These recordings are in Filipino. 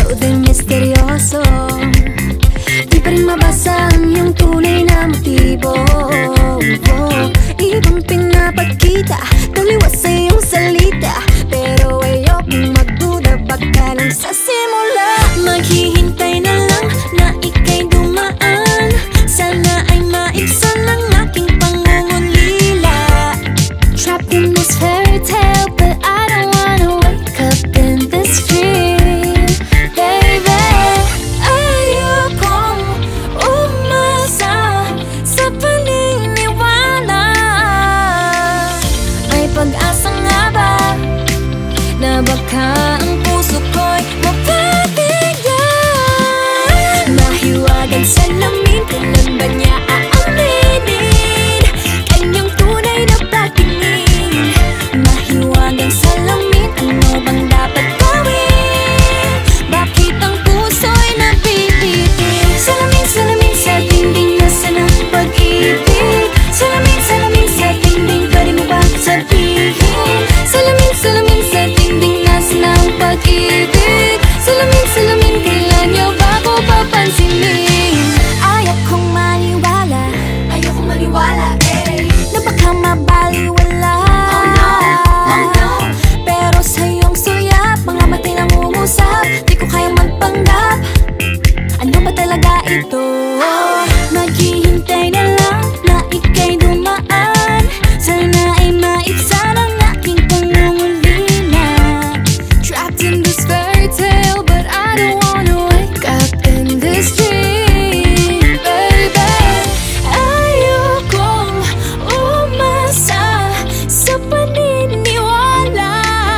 smooth and misteryoso. Di pa rin mabasa ang iyong tunay na motibo. Ibang pinapakita, taliwas sa iyong salita, pero ayokong magduda, baka lang sa simula. Maghihintay na lang na ika'y dumaan, sana ay maibsan ang aking pangungulila. Trapped in this fairy tale, but I don't wanna wake up in this dream, baby. Ayokong umasa sa paniniwala. May pag-asa nga ba na baka ang puso ko'y mapabigyan? Mahiwagang salamin, kailan ba niya aaminin kanyang tunay na patingin? Mahiwagang salamin, ano bang dapat gawin? Bakit ang puso'y napipitin? Salamin, salamin sa dingding, nasa na pag-ibig? Salamin, salamin sa dingding, pwede mo ba sabihin? Salamin, salamin sa dingding, nasa na ang pag-ibig? Salamin, salamin, kailan niyo ba ko papansinin? Ayokong maniwala, na baka mabaliwala. Oh no, pero sa iyong suyap, mga matay nang umusap, di ko kayang magpanggap. Ano ba talaga ito? Maghihintay na lang na ika'y dumaan, sana ay maibsan ang aking pangungulila. Trapped in this fairy tale, but I don't wanna wake up in this dream, baby. Ayokong umasa sa paniniwala.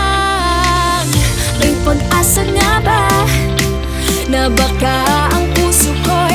May pag-asa nga ba na baka ang puso ko'y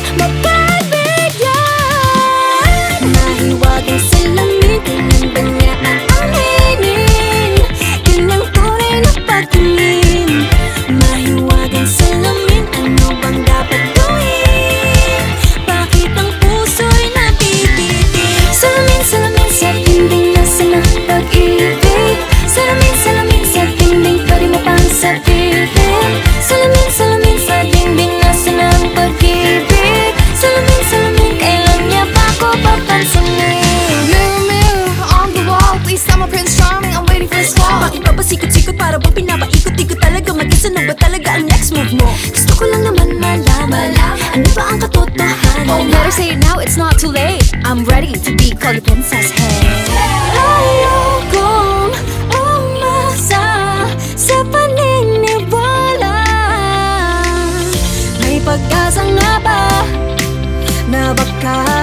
mapabigyan? Mahiwagang salamin, kailan ba niya aaminin kanyang tunay na patingin? Mahiwagang salamin, ano bang dapat gawin? Bakit ang puso'y napipitin? Salamin, salamin sa dingding, nasa na pag-ibig? Salamin, salamin sa dingding, pwede mo pang sabihin? Salamin, salamin sa dingding, nasa na ang pag-ibig? Salamin, salamin, kailan niya ba ko papansinin? Mirror, mirror on the wall, please tell my Prince Charming I'm waiting for his call. Bakit ba pasikot-sikot, para ba pinapaikot-ikot talaga? Mag-isa na ba talaga ang next move mo? Gusto ko lang naman malaman, ano ba ang katotohanan? Oh, better say it now, it's not too late. I'm ready to be called a princess, hey. Ayokong umasa sa paniniwala. May pag-asa nga ba na baka